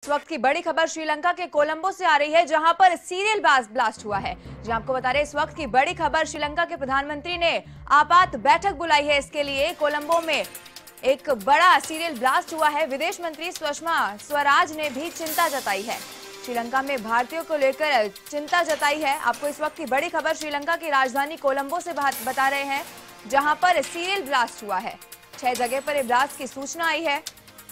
इस वक्त की बड़ी खबर श्रीलंका के कोलंबो से आ रही है, जहां पर सीरियल ब्लास्ट हुआ है। जी आपको बता रहे हैं, इस वक्त की बड़ी खबर श्रीलंका के प्रधानमंत्री ने आपात बैठक बुलाई है। इसके लिए कोलंबो में एक बड़ा सीरियल ब्लास्ट हुआ है। विदेश मंत्री सुषमा स्वराज ने भी चिंता जताई है। श्रीलंका में भारतीयों को लेकर चिंता जताई है। आपको इस वक्त की बड़ी खबर श्रीलंका की राजधानी कोलंबो से बता रहे हैं, जहां पर सीरियल ब्लास्ट हुआ है। 6 जगह पर ये ब्लास्ट की सूचना आई है।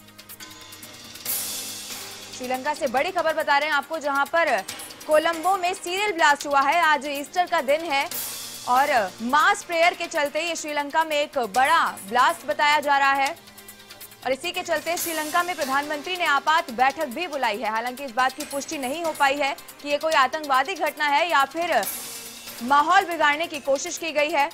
श्रीलंका से बड़ी खबर बता रहे हैं आपको, जहां पर कोलंबो में सीरियल ब्लास्ट हुआ है। आज ईस्टर का दिन है और मास प्रेयर के चलते ये श्रीलंका में एक बड़ा ब्लास्ट बताया जा रहा है और इसी के चलते श्रीलंका में प्रधानमंत्री ने आपात बैठक भी बुलाई है। हालांकि इस बात की पुष्टि नहीं हो पाई है कि ये कोई आतंकवादी घटना है या फिर माहौल बिगाड़ने की कोशिश की गई है।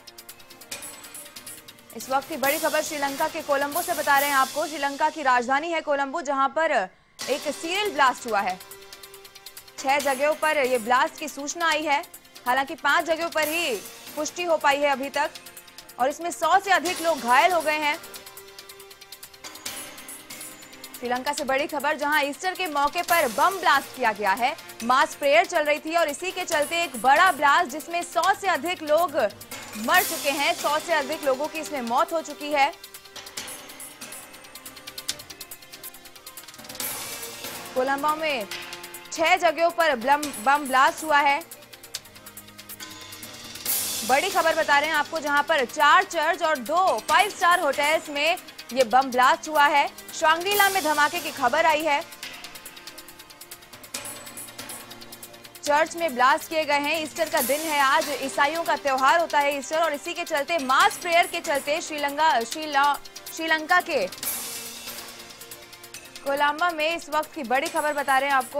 इस वक्त की बड़ी खबर श्रीलंका के कोलंबो से बता रहे हैं आपको। श्रीलंका की राजधानी है कोलंबो, जहां पर एक सीरियल ब्लास्ट हुआ है। 6 जगहों पर यह ब्लास्ट की सूचना आई है। हालांकि 5 जगहों पर ही पुष्टि हो पाई है अभी तक और इसमें 100 से अधिक लोग घायल हो गए हैं। श्रीलंका से बड़ी खबर, जहां ईस्टर के मौके पर बम ब्लास्ट किया गया है। मास प्रेयर चल रही थी और इसी के चलते एक बड़ा ब्लास्ट, जिसमें 100 से अधिक लोग मर चुके हैं। 100 से अधिक लोगों की इसमें मौत हो चुकी है। कोलंबो में 6 जगहों पर बम ब्लास्ट हुआ है। बड़ी खबर बता रहे हैं आपको, जहां पर 4 चर्च और 2 5 स्टार होटल्स में ये बम ब्लास्ट हुआ है। शांग्रीला में धमाके की खबर आई है। चर्च में ब्लास्ट किए गए हैं। ईस्टर का दिन है आज, ईसाइयों का त्योहार होता है ईस्टर और इसी के चलते मास प्रेयर के चलते श्रीलंका के कोलंबो में इस वक्त की बड़ी खबर बता रहे हैं आपको।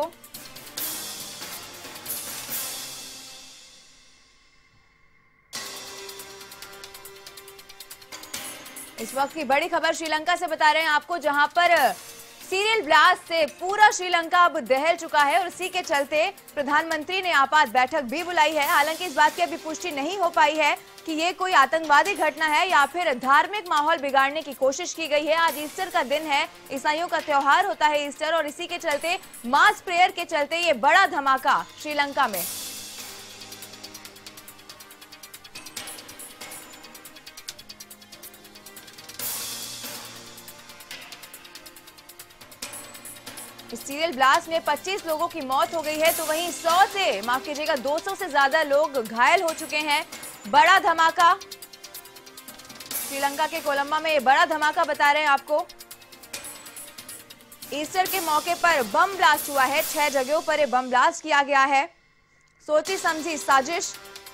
इस वक्त की बड़ी खबर श्रीलंका से बता रहे हैं आपको, जहां पर सीरियल ब्लास्ट से पूरा श्रीलंका अब दहल चुका है और इसी के चलते प्रधानमंत्री ने आपात बैठक भी बुलाई है। हालांकि इस बात की अभी पुष्टि नहीं हो पाई है कि ये कोई आतंकवादी घटना है या फिर धार्मिक माहौल बिगाड़ने की कोशिश की गई है। आज ईस्टर का दिन है, ईसाइयों का त्योहार होता है ईस्टर और इसी के चलते मास प्रेयर के चलते ये बड़ा धमाका श्रीलंका में। इस सीरियल ब्लास्ट में 25 लोगों की मौत हो गई है, तो वहीं 100 से 200 से ज्यादा लोग घायल हो चुके हैं। बड़ा धमाका श्रीलंका के कोलंबो में, ये बड़ा धमाका बता रहे हैं आपको। ईस्टर के मौके पर बम ब्लास्ट हुआ है। 6 जगहों पर ये बम ब्लास्ट किया गया है। सोची समझी साजिश